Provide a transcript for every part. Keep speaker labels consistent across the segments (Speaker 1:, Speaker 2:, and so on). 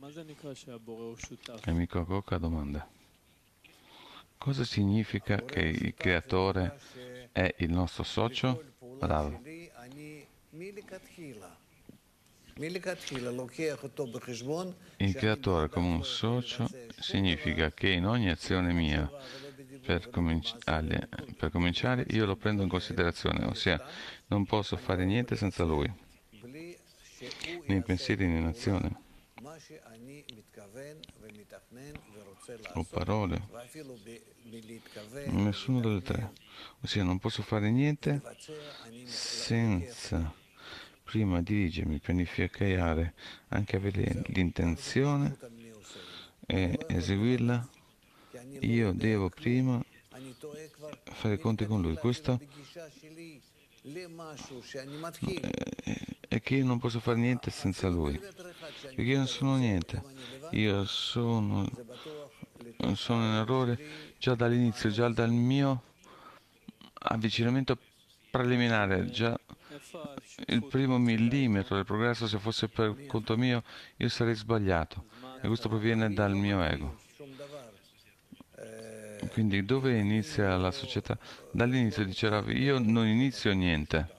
Speaker 1: Amico Agoka domanda: cosa significa che il creatore è il nostro socio? Bravo. Il creatore come un socio significa che in ogni azione mia, per cominciare, io lo prendo in considerazione, ossia non posso fare niente senza lui, né in pensieri né in azione, o parole, nessuno delle tre. Ossia non posso fare niente senza prima dirigermi, pianificare, anche avere l'intenzione e eseguirla. Io devo prima fare i conti con lui. Questo è che io non posso fare niente senza lui, perché io non sono niente. Io sono in errore già dall'inizio, già dal mio avvicinamento preliminare, già il primo millimetro del progresso, se fosse per conto mio, io sarei sbagliato. E questo proviene dal mio ego. Quindi dove inizia la società? Dall'inizio diceva io non inizio niente.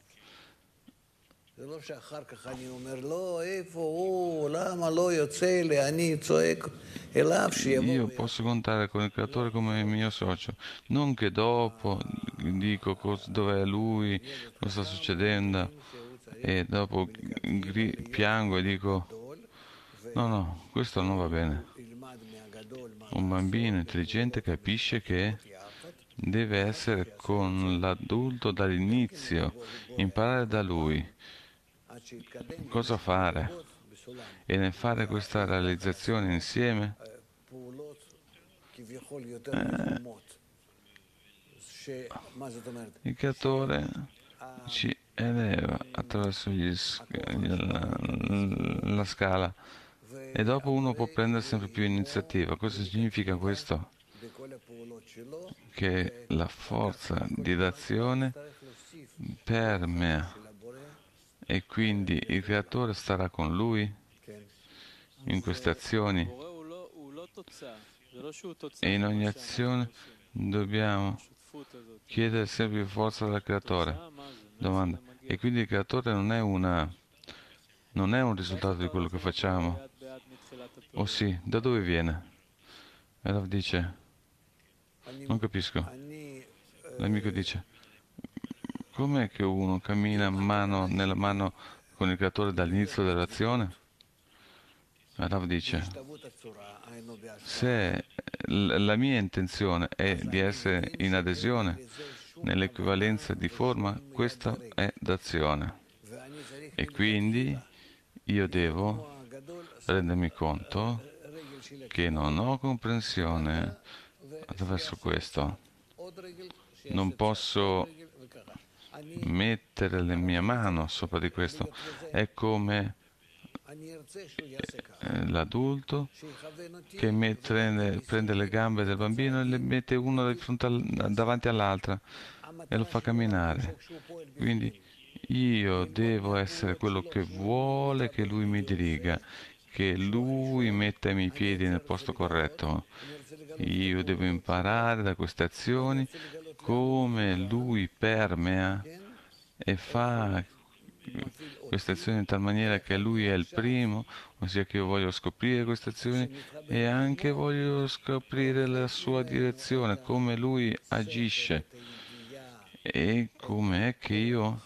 Speaker 1: Io posso contare con il creatore come mio socio, non che dopo dico dov'è lui, cosa sta succedendo e dopo piango e dico no, no, questo non va bene. Un bambino intelligente capisce che deve essere con l'adulto dall'inizio, imparare da lui cosa fare e nel fare questa realizzazione insieme il creatore ci eleva attraverso la scala e dopo uno può prendere sempre più iniziativa. Cosa significa questo? Che la forza di d'azione permea e quindi il creatore starà con lui in queste azioni e in ogni azione dobbiamo chiedere sempre più forza dal creatore. Domanda: e quindi il creatore non è un risultato di quello che facciamo? O sì, da dove viene? E Rav dice, non capisco. L'amico dice, com'è che uno cammina mano nella mano con il creatore dall'inizio dell'azione? Rav dice, se la mia intenzione è di essere in adesione nell'equivalenza di forma, questa è d'azione. E quindi io devo rendermi conto che non ho comprensione attraverso questo. Non posso mettere la mia mano sopra di questo. È come l'adulto che prende le gambe del bambino e le mette una davanti all'altra e lo fa camminare. Quindi io devo essere quello che vuole che lui mi diriga, che lui metta i miei piedi nel posto corretto. Io devo imparare da queste azioni come lui permea e fa queste azioni in tal maniera che lui è il primo, ossia che io voglio scoprire queste azioni e anche voglio scoprire la sua direzione, come lui agisce e come è che io,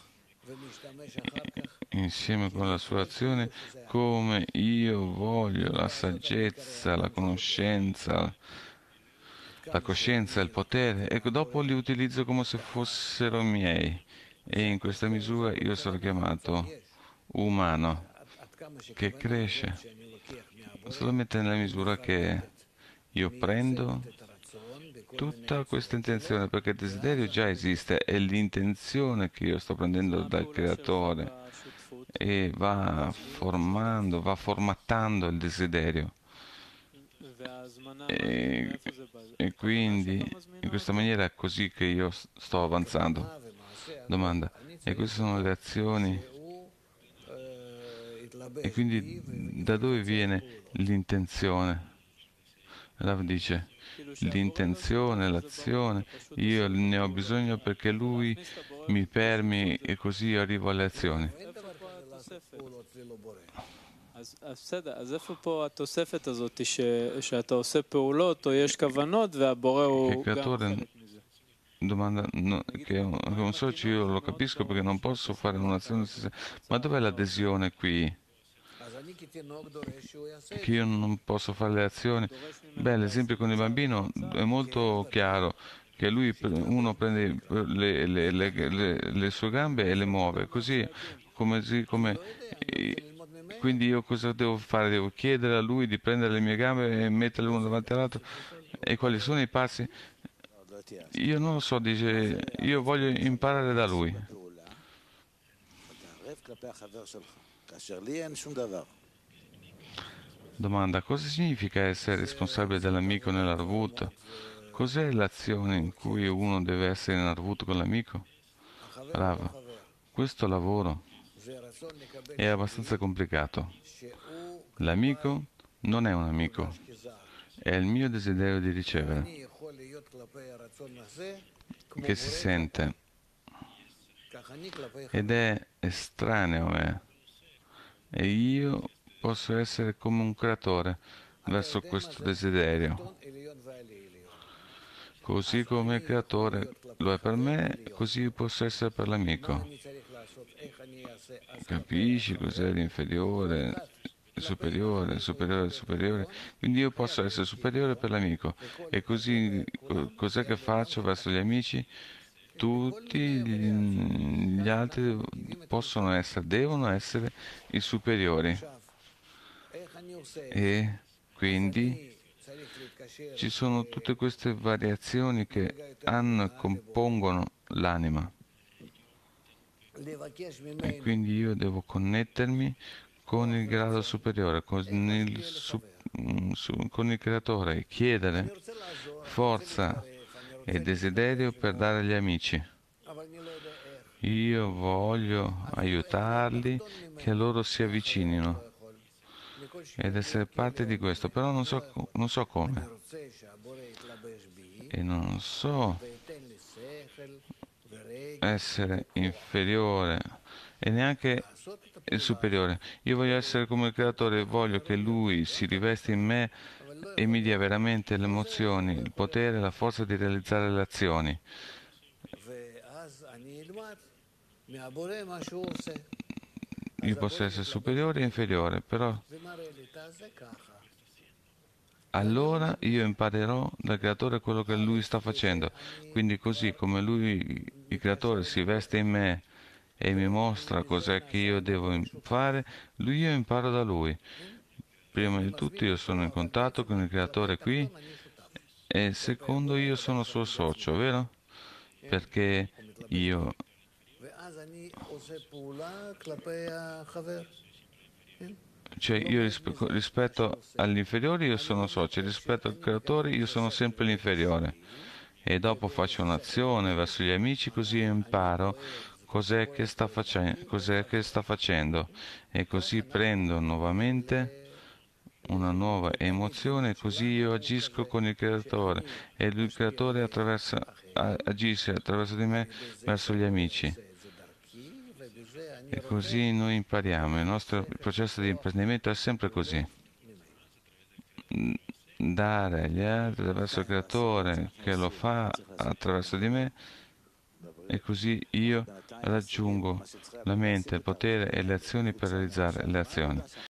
Speaker 1: insieme con la sua azione, come io voglio la saggezza, la conoscenza, la coscienza, il potere, e dopo li utilizzo come se fossero miei. E in questa misura io sono chiamato umano, che cresce solamente nella misura che io prendo tutta questa intenzione, perché il desiderio già esiste, è l'intenzione che io sto prendendo dal creatore e va formando, va formattando il desiderio. E, e quindi in questa maniera è così che io sto avanzando. Domanda: e queste sono le azioni E quindi da dove viene l'intenzione? Rav dice, l'intenzione, l'azione, io ne ho bisogno perché lui mi permi e così io arrivo alle azioni.
Speaker 2: איפה פה התוספת? אז בסדר, אז איפה פה התוספת הזאת שאתה עושה פעולות או יש כוונות והבורא
Speaker 1: Che il
Speaker 2: הוא גם
Speaker 1: creatore
Speaker 2: חלק מזה?
Speaker 1: domanda che un socio io lo capisco perché non posso fare un'azione stessa. Ma dov'è l'adesione qui? Che io non posso fare le azioni? Beh, l'esempio con il bambino è molto chiaro, che uno prende le sue gambe e le muove, come quindi io cosa devo fare? Devo chiedere a lui di prendere le mie gambe e metterle uno davanti all'altro? E quali sono i passi? Io non lo so, dice, io voglio imparare da lui. Domanda, cosa significa essere responsabile dell'amico nell'arvut? Cos'è l'azione in cui uno deve essere in arvut con l'amico? Rav, questo lavoro è abbastanza complicato. L'amico non è un amico, è il mio desiderio di ricevere, che si sente ed è estraneo a me. E io posso essere come un creatore verso questo desiderio. Così come il creatore lo è per me, così posso essere per l'amico. Capisci cos'è l'inferiore, il superiore, il superiore, il superiore? Quindi io posso essere superiore per l'amico. E così cos'è che faccio verso gli amici? Tutti gli altri devono essere i superiori. E quindi ci sono tutte queste variazioni che compongono l'anima. E quindi io devo connettermi con il grado superiore, con il creatore, e chiedere forza e desiderio per dare agli amici. Io voglio aiutarli, che loro si avvicinino ed essere parte di questo, però non so come e non so essere inferiore e neanche il superiore. Io voglio essere come il creatore, voglio che lui si rivesti in me e mi dia veramente le emozioni, il potere e la forza di realizzare le azioni. Io posso essere superiore e inferiore, però allora io imparerò dal creatore quello che lui sta facendo. Quindi così come lui, il creatore, si veste in me e mi mostra cos'è che io devo fare, io imparo da lui. Prima di tutto io sono in contatto con il creatore qui e secondo io sono suo socio, vero? Perché io rispetto agli inferiori io sono socio, rispetto al creatore io sono sempre l'inferiore. E dopo faccio un'azione verso gli amici così imparo cos'è che sta facendo e così prendo nuovamente una nuova emozione, così io agisco con il creatore e il creatore agisce attraverso di me verso gli amici. E così noi impariamo, il nostro processo di apprendimento è sempre così. Dare agli altri attraverso il creatore che lo fa attraverso di me e così io raggiungo la mente, il potere e le azioni per realizzare le azioni.